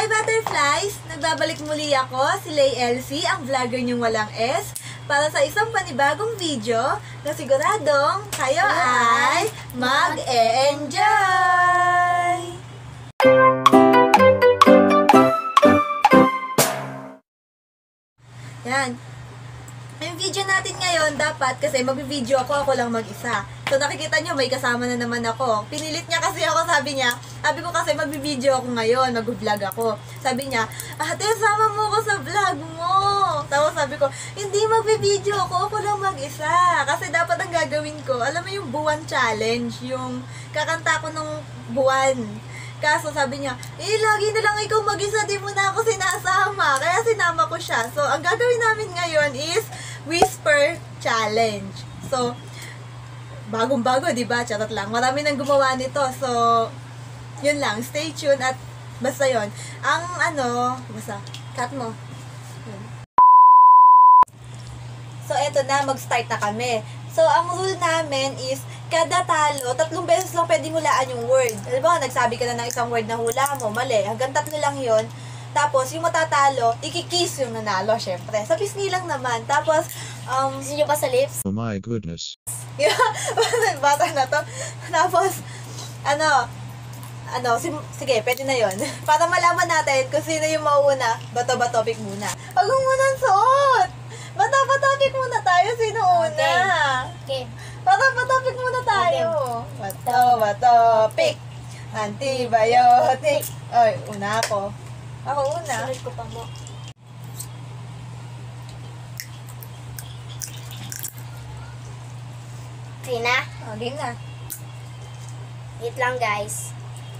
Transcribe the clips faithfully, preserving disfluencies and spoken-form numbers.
Hi Butterflies! Nagbabalik muli ako, si Lay Elsie, ang vlogger niyong walang S, para sa isang panibagong video na siguradong kayo ay mag-e-enjoy! Yan. Yung video natin ngayon, dapat kasi mag-video ako, ako lang mag-isa. So nakikita nyo, may kasama na naman ako. Pinilit niya kasi ako, sabi niya, sabi ko kasi mag-video ako ngayon, mag-vlog ako. Sabi niya, ate, sama mo ako sa vlog mo. Tapos sabi ko, hindi mag-video ako, ako lang mag-isa. Kasi dapat ang gagawin ko, alam mo yung buwan challenge, yung kakanta ko ng buwan. Kaso sabi niya, eh, lagi na lang ikaw mag-isa, di mo na ako sinasama. Kaya sinama ko siya. So, ang gagawin namin ngayon is Whisper Challenge. So, bagong-bago, di ba? Charot lang. Marami nang gumawa nito. So, yun lang. Stay tuned at basta yun. Ang ano, basta, cut mo. Yun. So, eto na, mag-start na kami. So, ang rule namin is, kada talo, tatlong beses lang pwedeng hulaan yung word. Alam mo, nagsabi ka na ng isang word na hula mo, mali. Hanggang tatlo lang yun. Tapos, yung matatalo, ikikiss yung nanalo, syempre. Sa pisngi lang naman. Tapos, um... Gusto nyo pa sa lips? Oh my goodness. Yeah, bata na to. Tapos, ano, ano, sim sige, pwede na yon. Para malaman natin kung sino yung mauuna, bato-ba-topic muna. Huwag mo munang suot! Bato-ba-topic muna tayo, sino una? Okay. Bato-ba-topic muna tayo. Bato-ba-topic. Antibiotic. Ay, una ako. Ako una. Sunod ko pa mo. Okay na? Oh, game na. Wait lang guys.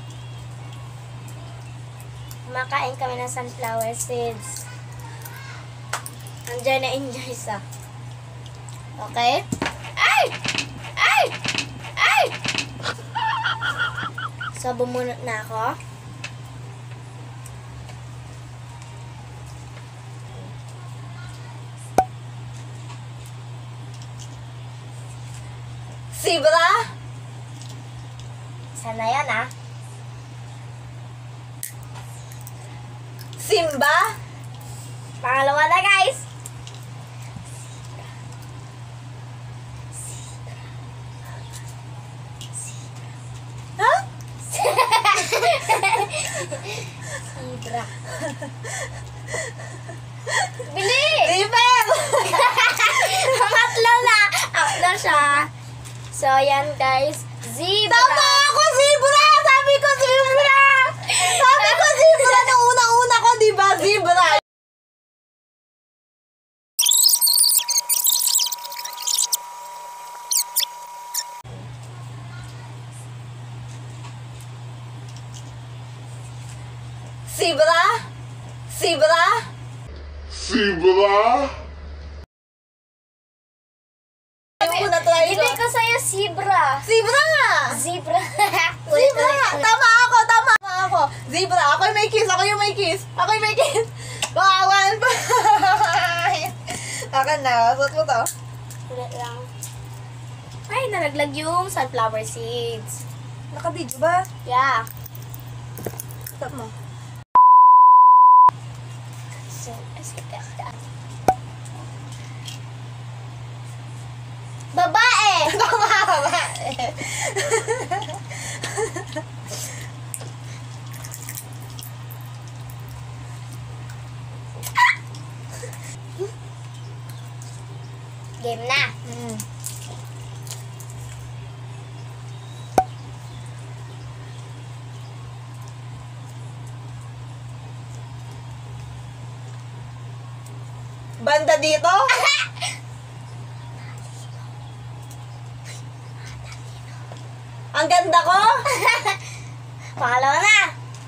Kumakain kami ng sunflower seeds. Andiyan na enjoy sa. Okay? Ay! Ay! Ay! So, bumunot na ako. Zebra? Sana yan ah. Simba? Pangalawa na guys. Ha? Zebra. Bili! River! Pangatlo na. Ako siya. So, yan guys. Zebra. Tama ako, zebra! Sabi ko, zebra! Sabi ko, zebra! Nung una-una ko, di ba, zebra? Zebra? Zebra? Zebra? Sabi ko na try ko. Hindi ko sa'yo zebra. Zebra nga! Zebra. Zebra! Tama ako, tama ako. Zebra, ako yung may kiss, ako yung may kiss. Ako yung may kiss. Wawan pa. Akan na, suot mo to. Ulit lang. Ay, nalaglag yung sunflower seeds. Naka-video ba? Yeah. Stop mo. So, babae! Tama ba? Game na. Mm. Banda dito? Ang ganda ko? Pangalawa na.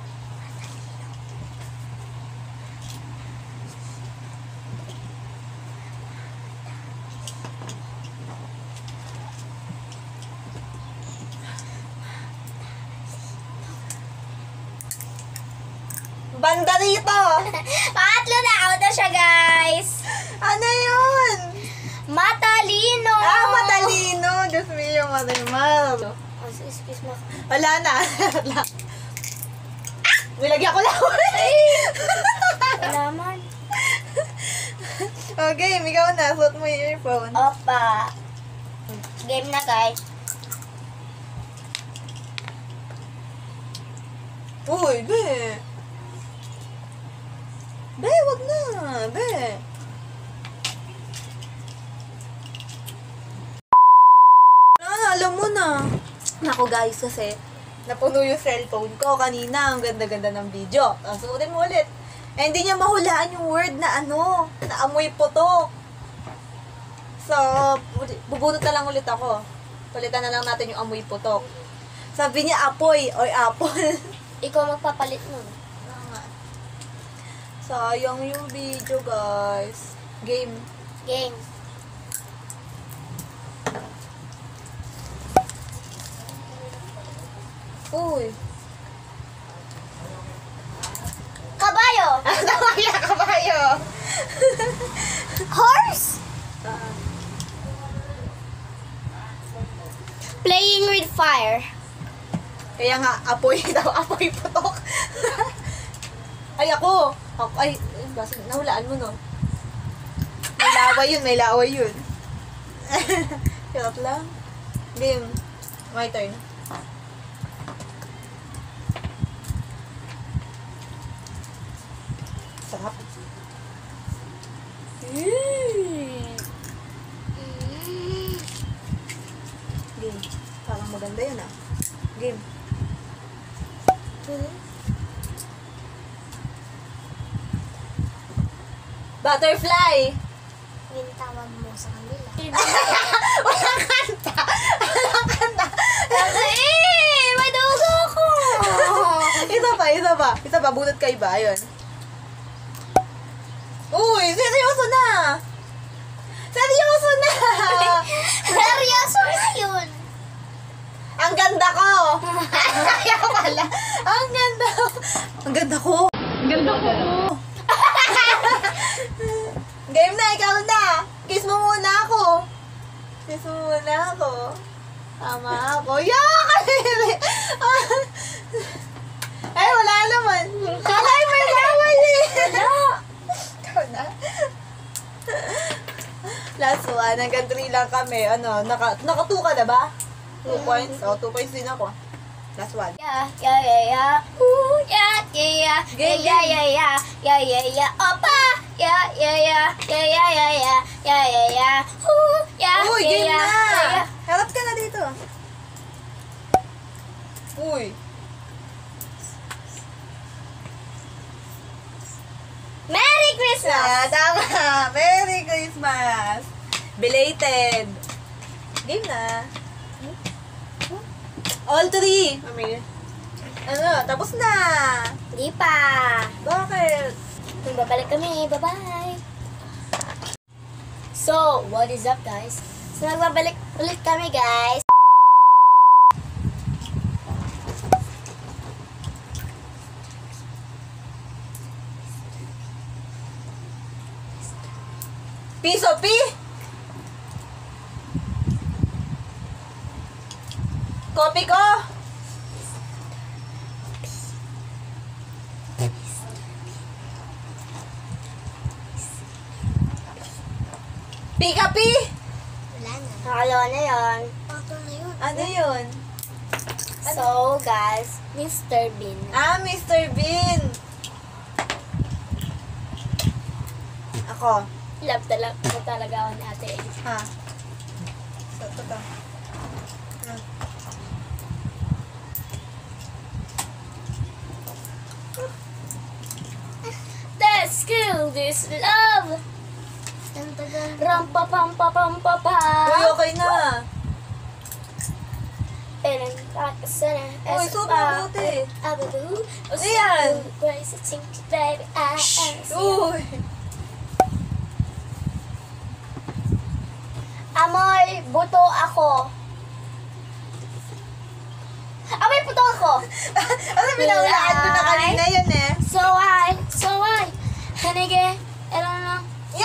Banda dito! Pangatlo na. Out na siya, guys. Ano yun? Matalino. Ah, matalino. Diyos mio, matalino. Oh, excuse me. Wala na. Nilagyan ko lang. Ay! Wala man. Okay, ikaw na. Suot mo yung earphone. Opa. Game na, guys. Uy, be. Be, wag na. Be. Ah, alam mo na. Naku guys, kasi napuno yung cellphone ko kanina. Ang ganda-ganda ng video. Ah, suotin mo ulit. Eh, hindi niya mahulaan yung word na ano, na amoy putok. So, bubunot na lang ulit ako. Palitan na lang natin yung amoy putok. Sabi niya apoy or apple. Ikaw magpapalit nun. Sayang yung video, guys. Game. Game. Uy. Kabayo! Kabayo, kabayo. Horse! Ah, Playing with fire. kaya nga, apoy daw, apoy putok. Ay, ako. Ako, ay, ay, basta, nahulaan mo, no? May laway yun, may laway yun. Hirap lang. Game. My turn. Sarap. Game. Parang maganda yun, ah. Game. Butterfly! Yung tawag mo sa kanila. Walang kanta! Walang kanta! Eh! May dugo ko! Isa pa, isa pa. Isa pa, bunot kay ba? Ayun. Uy, seryoso na! Seryoso na! Seryoso na yun! Ang ganda ko! Kaya pala. Ang ganda ko. Ang ganda ko. Ang ganda ko. Game na, ikaw na. Kiss mo muna ako. Kiss mo muna ako. Tama ako. Yak! Ay, wala naman. Ay, may laway eh. Ikaw na. Last one. Hanggang three lang kami. Ano, naka, naka two ka na ba? Two points? O, two points din ako. Last one. Yeah, yeah, yeah, yeah. Ooh, yeah, yeah, yeah. Game, yeah, yeah, yeah, yeah, yeah, yeah. Opa! Yeah, yeah, yeah, yeah, yeah, yeah, yeah, yeah, yeah, yeah. Ooh, yeah, Uy, yeah, game yeah, na! yeah, yeah. Harap ka na dito. Uy. Merry Christmas! Ah, tama. Merry Christmas. Belated. Game na. All three. Mami. Ano, tapos na. Di pa. Bakit? Kung babalik kami, bye-bye. So, what is up, guys? So, nagbabalik ulit kami, guys. Piso P? Copy ko? Pika P? Wala na. Nakalawa na yun. na yun. Ano yun? So, guys, Mister Bean. Ah, Mister Bean. Ako. Love talaga, love talaga ako ni Ate A. Ha? So, ito to. Ha? Let's kill this love! Ram pa pam pa pam pa pa. Uy, okay na. Uy, Uy, sobrang buti. Ayan! Uy. Amoy, buto ako. Amoy, buto ako. Ano pinahulaan ko na kanina yun eh? So I, so I, hanige, eran na.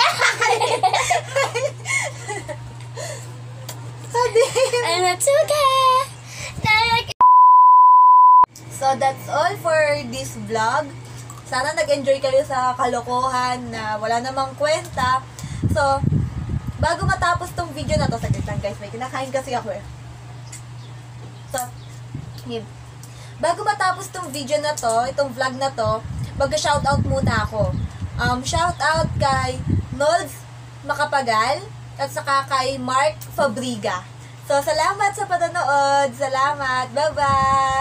Sabi. I'm not too good. So that's all for this vlog. Sana nag-enjoy kayo sa kalokohan na wala namang kwenta. So, bago matapos tong video na to, saglit lang guys, may kinakain kasi ako eh. So, yun. Bago matapos tong video na to, itong vlog na to, mag-shoutout muna ako. Um, shoutout kay Nolds Makapagal at saka kay Mark Fabriga. So, salamat sa panonood. Salamat. Bye-bye!